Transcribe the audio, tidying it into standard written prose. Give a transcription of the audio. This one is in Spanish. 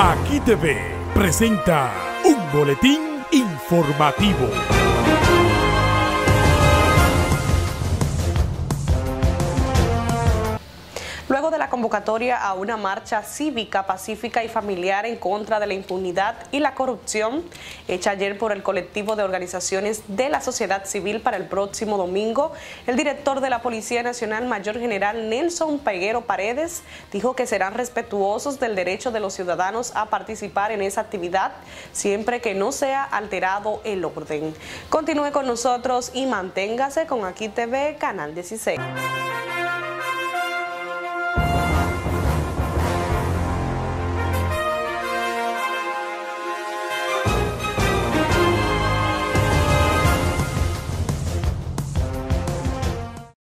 Aquí TV presenta un boletín informativo. Luego de la convocatoria a una marcha cívica, pacífica y familiar en contra de la impunidad y la corrupción, hecha ayer por el colectivo de organizaciones de la sociedad civil para el próximo domingo, el director de la Policía Nacional, Mayor General Nelson Peguero Paredes, dijo que serán respetuosos del derecho de los ciudadanos a participar en esa actividad, siempre que no sea alterado el orden. Continúe con nosotros y manténgase con Aquí TV, Canal 16.